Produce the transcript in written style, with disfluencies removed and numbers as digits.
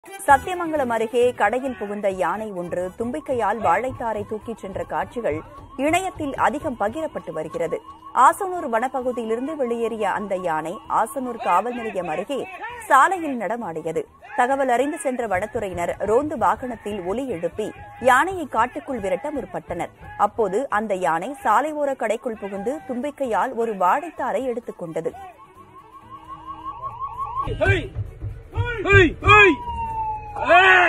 சத்தியமங்கலம் அருகே கடையில் புகுந்த யானை ஒன்று தும்பிக்கையால் வாழைத்தாரை தூக்கிச் சென்ற காட்சிகள் இணையத்தில் அதிகம் பகிரப்பட்டு வருகிறது. ஆசனூர் வனப்பகுதியிலிருந்து வெளியேறிய அந்த யானை ஆசனூர் காவல் நிலையம் அருகே சாலையில் நடமாடியது. தகவல் அறிந்து சென்ற வனத்துறையினர் ரோந்து வாகனத்தில் ஒலி எழுப்பி யானையை காட்டுக்குள் விரட்ட முற்பட்டனர். அப்போது அந்த யானை சாலை ஓர கடைக்குள் புகுந்து தும்பிக்கையால் ஒரு வாழைத்தாரை எடுத்துக் கொண்டது. Hey!